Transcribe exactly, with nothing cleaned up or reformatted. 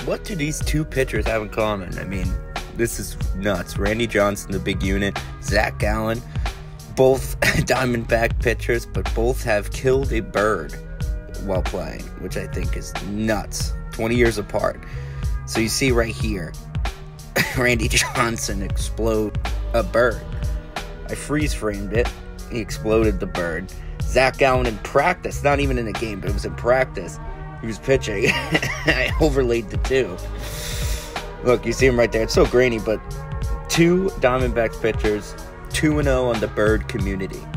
what do these two pitchers have in common? I mean, this is nuts. Randy Johnson, the big unit, Zach Gallen, both Diamondback pitchers, but both have killed a bird while playing, which I think is nuts. twenty years apart. So you see right here, Randy Johnson explode a bird. I freeze framed it. He exploded the bird. Zach Gallen in practice, not even in a game, but it was in practice. He was pitching. I overlaid the two. Look, you see him right there. It's so grainy, but two Diamondbacks pitchers, two and oh on the bird community.